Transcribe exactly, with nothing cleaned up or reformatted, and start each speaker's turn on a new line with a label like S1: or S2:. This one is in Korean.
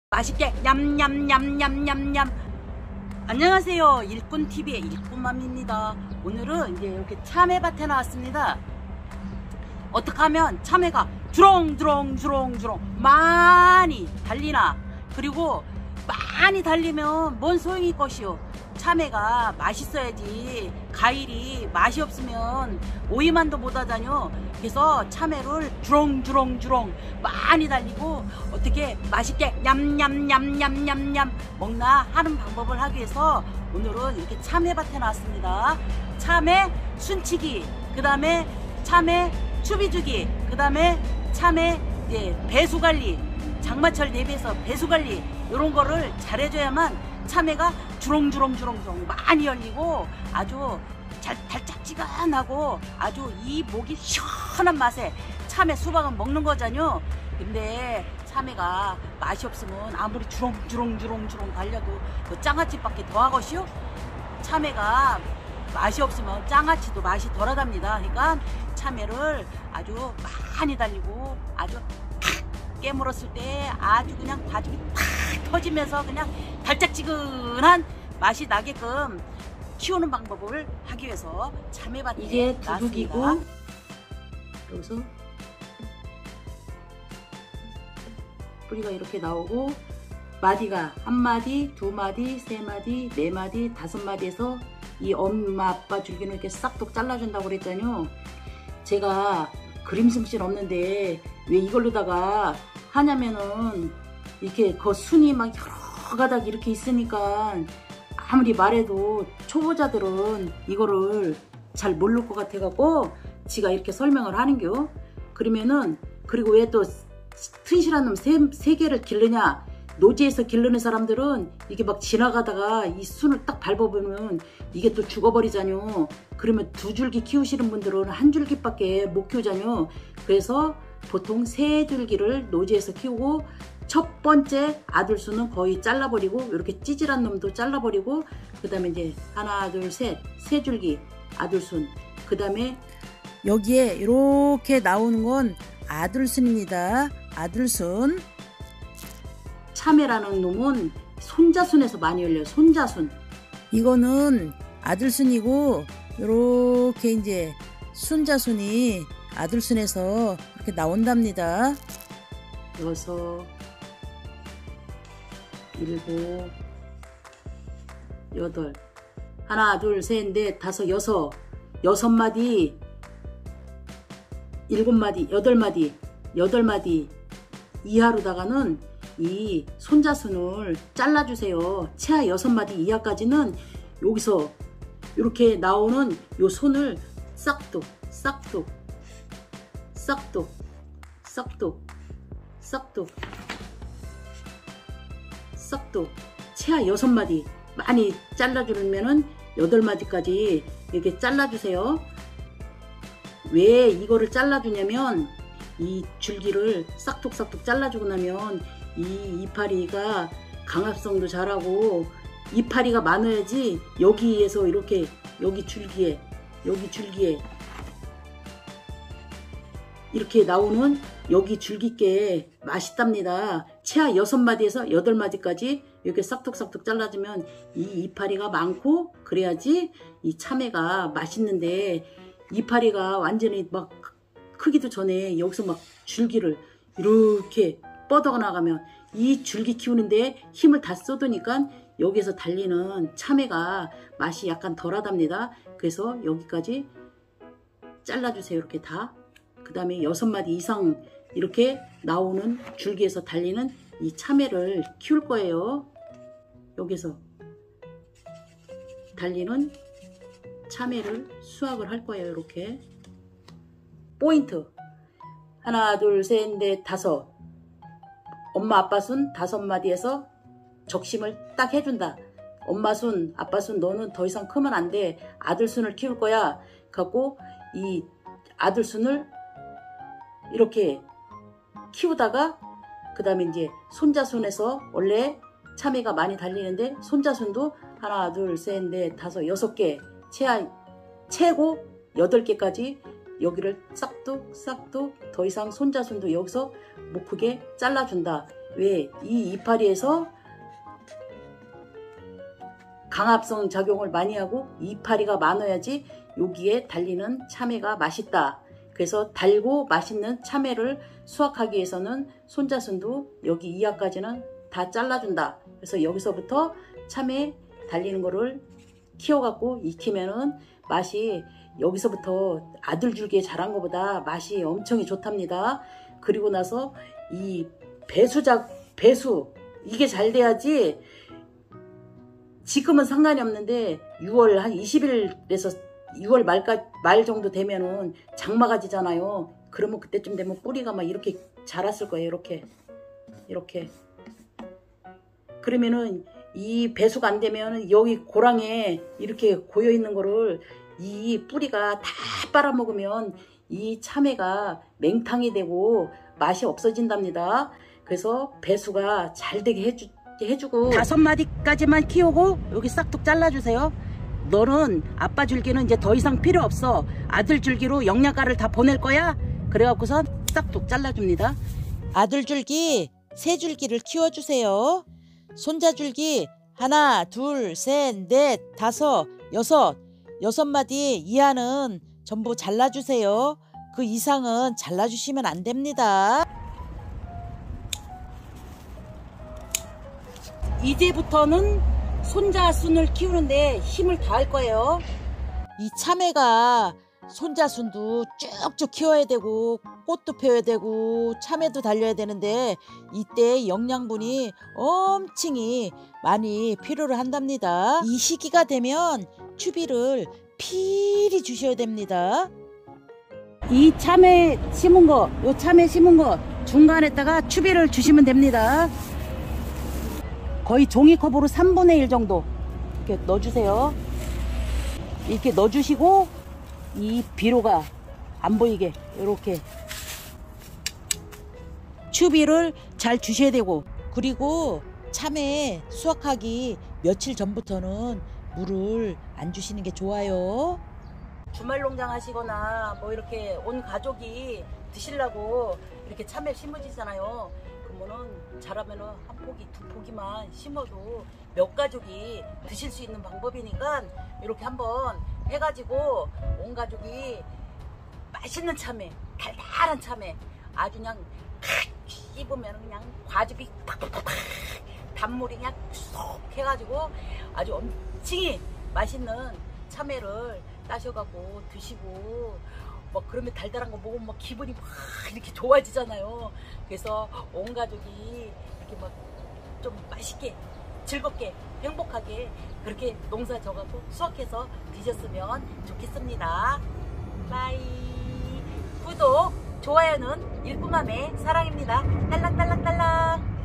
S1: 맛있게 냠냠냠냠냠냠. 안녕하세요, 일꾼티비의 일꾼맘입니다. 오늘은 이제 이렇게 참외밭에 나왔습니다. 어떻게 하면 참외가 주렁주렁주렁주렁 많이 달리나, 그리고 많이 달리면 뭔 소용이 것이요. 참외가 맛있어야지, 과일이 맛이 없으면 오이만도 못 하다뇨. 그래서 참외를 주렁주렁주렁 많이 달리고 어떻게 맛있게 냠냠냠냠냠냠 먹나 하는 방법을 하기 위해서 오늘은 이렇게 참외밭에 나왔습니다. 참외 순치기, 그 다음에 참외 추비주기, 그 다음에 참외 예, 배수관리, 장마철 대비해서 배수관리 이런 거를 잘해줘야만 참외가 주렁주렁주렁주렁 많이 열리고 아주 잘 달짝지근하고 아주 이 목이 시원한 맛에 참외 수박은 먹는 거잖요. 근데 참외가 맛이 없으면 아무리 주렁주렁주렁주렁 달려도 그 장아찌밖에 더 하것이요. 참외가 맛이 없으면 장아찌도 맛이 덜하답니다. 그러니까 참외를 아주 많이 달리고 아주 탁 깨물었을 때 아주 그냥 과즙이 탁 터지면서 그냥 달짝지근한 맛이 나게끔 키우는 방법을 하기 위해서 참외밭에
S2: 이게 두둑이고, 여기서 뿌리가 이렇게 나오고, 마디가 한 마디, 두 마디, 세 마디, 네 마디, 다섯 마디에서 이 엄마 아빠 줄기는 이렇게 싹둑 잘라준다고 그랬잖아요. 제가 그림 솜씨 없는데 왜 이걸로다가 하냐면은 이렇게 그 순이 막 여러 가닥 이렇게 있으니까 아무리 말해도 초보자들은 이거를 잘 모를 것 같아갖고 지가 이렇게 설명을 하는겨. 그러면은, 그리고 왜 또 튼실한 놈 세, 세 개를 기르냐, 노지에서 기르는 사람들은 이게 막 지나가다가 이 순을 딱 밟아보면 이게 또 죽어버리잖요. 그러면 두 줄기 키우시는 분들은 한 줄기밖에 못 키우잖요. 그래서 보통 세 줄기를 노지에서 키우고 첫 번째 아들수는 거의 잘라버리고 이렇게 찌질한 놈도 잘라버리고, 그 다음에 이제 하나 둘 셋 세 줄기 아들순, 그 다음에 여기에 이렇게 나오는 건 아들순입니다. 아들순. 참외라는 놈은 손자순에서 많이 열려요. 손자순. 이거는 아들순이고, 이렇게 이제 순자순이 아들순에서 이렇게 나온답니다. 여섯, 일곱, 여덟, 하나, 둘, 셋, 넷, 다섯, 여섯, 여섯 마디, 일곱 마디, 여덟 마디, 여덟 마디 이하로다가는 이 손자순을 잘라주세요. 최하 여섯 마디 이하까지는 여기서 이렇게 나오는 요 손을 싹둑, 싹둑, 싹둑, 싹둑, 싹둑, 싹둑, 최하 여섯 마디 많이 잘라주면은 여덟 마디까지 이렇게 잘라주세요. 왜 이거를 잘라주냐면 이 줄기를 싹둑싹둑 잘라주고 나면 이 이파리가 강합성도 잘하고 이파리가 많아야지 여기에서 이렇게 여기 줄기에 여기 줄기에 이렇게 나오는 여기 줄기께 맛있답니다. 최하 여섯 마디에서 여덟 마디까지 이렇게 싹둑싹둑 잘라주면 이 이파리가 많고 그래야지 이 참외가 맛있는데, 이파리가 완전히 막 크기도 전에 여기서 막 줄기를 이렇게 뻗어 나가면 이 줄기 키우는데 힘을 다 쏟으니까 여기에서 달리는 참외가 맛이 약간 덜하답니다. 그래서 여기까지 잘라주세요. 이렇게 다. 그 다음에 여섯 마디 이상 이렇게 나오는 줄기에서 달리는 이 참외를 키울 거예요. 여기서 달리는 참외를 수확을 할 거예요. 이렇게. 포인트. 하나, 둘, 셋, 넷, 다섯. 엄마, 아빠 순 다섯 마디에서 적심을 딱 해준다. 엄마 순, 아빠 순 너는 더 이상 크면 안 돼. 아들 순을 키울 거야. 갖고 이 아들 순을 이렇게 키우다가 그 다음에 이제 손자순에서 원래 참외가 많이 달리는데 손자순도 하나, 둘, 셋, 넷, 다섯, 여섯 개, 최하, 최고 여덟 개까지 여기를 싹둑 싹둑 더 이상 손자순도 여기서 못 크게 잘라준다. 왜? 이 이파리에서 강압성 작용을 많이 하고 이파리가 많아야지 여기에 달리는 참외가 맛있다. 그래서 달고 맛있는 참외를 수확하기 위해서는 손자순도 여기 이하까지는 다 잘라준다. 그래서 여기서부터 참외 달리는 거를 키워갖고 익히면은 맛이 여기서부터 아들 줄기에 자란 것보다 맛이 엄청 좋답니다. 그리고 나서 이 배수작 배수 이게 잘 돼야지. 지금은 상관이 없는데 유월 한 이십 일에서 유월 말까, 말 정도 되면은 장마가 지잖아요. 그러면 그때쯤 되면 뿌리가 막 이렇게 자랐을 거예요. 이렇게 이렇게 그러면은 이 배수가 안 되면 여기 고랑에 이렇게 고여 있는 거를 이 뿌리가 다 빨아먹으면 이 참외가 맹탕이 되고 맛이 없어진답니다. 그래서 배수가 잘 되게 해주, 해주고 다섯 마디까지만 키우고 여기 싹둑 잘라주세요. 너는 아빠 줄기는 이제 더 이상 필요 없어. 아들 줄기로 영양가를 다 보낼 거야. 그래갖고선 싹둑 잘라줍니다.
S3: 아들 줄기 세 줄기를 키워주세요. 손자 줄기 하나, 둘, 셋, 넷, 다섯, 여섯, 여섯 마디 이하는 전부 잘라주세요. 그 이상은 잘라주시면 안 됩니다.
S2: 이제부터는 손자순을 키우는데 힘을 다할 거예요.
S3: 이 참외가 손자순도 쭉쭉 키워야 되고 꽃도 펴야 되고 참외도 달려야 되는데 이때 영양분이 엄청이 많이 필요를 한답니다. 이 시기가 되면 추비를 필히 주셔야 됩니다.
S2: 이 참외 심은 거, 요 참외 심은 거 중간에다가 추비를 주시면 됩니다. 거의 종이컵으로 삼분의 일 정도 이렇게 넣어주세요. 이렇게 넣어주시고 이 비료가 안 보이게 이렇게 추비를 잘 주셔야 되고,
S3: 그리고 참외 수확하기 며칠 전부터는 물을 안 주시는 게 좋아요.
S2: 주말 농장 하시거나 뭐 이렇게 온 가족이 드시려고 이렇게 참외 심어지잖아요. 그러면은 자라면은 한 포기 두 포기만 심어도 몇 가족이 드실 수 있는 방법이니까 이렇게 한번 해가지고 온 가족이 맛있는 참외, 달달한 참외 아주 그냥 씹으면 그냥 과즙이 팍팍팍 단물이 그냥 쏙 해가지고 아주 엄청히 맛있는 참외를 따셔갖고 드시고 뭐 그러면 달달한 거 먹으면 막 기분이 막 이렇게 좋아지잖아요. 그래서 온 가족이 이렇게 막 좀 맛있게 즐겁게 행복하게 그렇게 농사 져갖고 수확해서 드셨으면 좋겠습니다. 바이. 구독, 좋아요는 일꾼맘의 사랑입니다. 딸랑딸랑딸랑.